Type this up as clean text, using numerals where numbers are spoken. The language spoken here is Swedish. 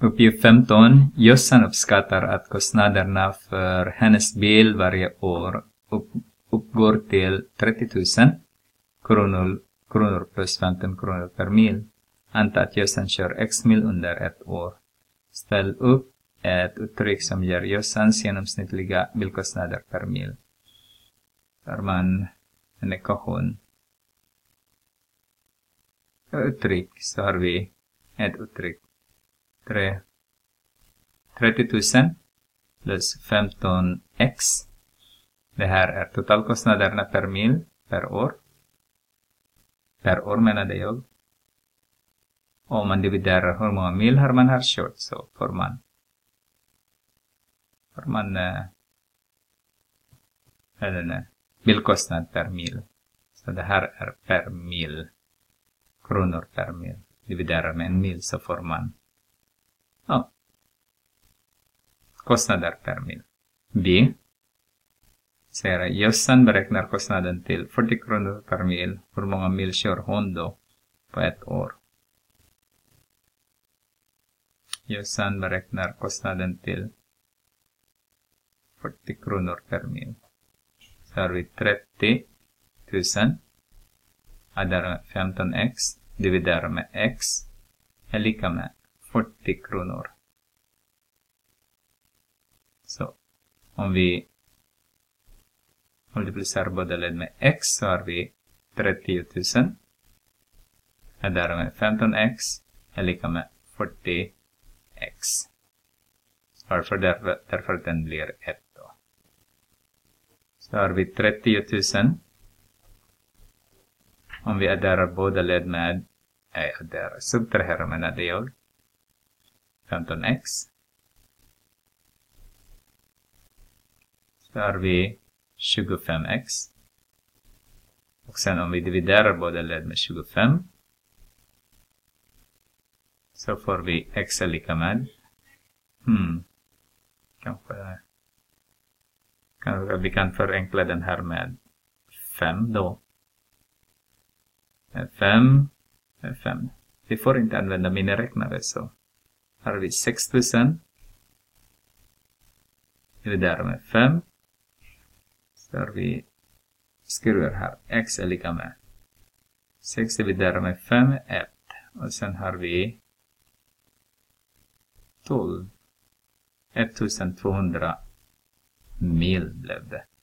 Uppgift 15. Jossan uppskattar att kostnaderna för hennes bil varje år uppgår till 30 000 kronor plus 15 kronor per mil. Anta att Jossan kör x mil under ett år. Ställ upp ett uttryck som ger Jossans genomsnittliga bilkostnader per mil. Tar man en ekvation. Uttryck så har vi ett uttryck. 30 000 plus 15x. Det här är totalkostnaderna per mil per år. Per år menade jag. Om man dividerar hur många mil har man kört så får man bilkostnad per mil. Så det här är per mil. Kronor per mil. Dividerar med en mil så får man kostnader per mil. B. Säger Jossan beräknar kostnaden till 40 kronor per mil. Hur många mil kör hon då på ett år? Jossan beräknar kostnaden till 40 kronor per mil. Så har vi 30 000. Adderar med 15x. Dividerar med x. Är lika med 40 kronor. Så om vi multiplicerar båda led med x så har vi 30 000. Adderar med 15x. Är lika med 40x. Därför den blir 1 då. Så har vi 30 000. Om vi adderar båda led med subtraherar menade jag 15x. Så har vi 25x. Och sen om vi dividerar båda led med 25 så får vi x är lika med kanske vi kan förenkla den här med 5 då. 5. Vi får inte använda miniräknare så har vi 6000. Dividerar med 5. Så har vi skriver här x är lika med 6 dividerar med 5 är 1. Och sen har vi 12. 1200 mil blev det.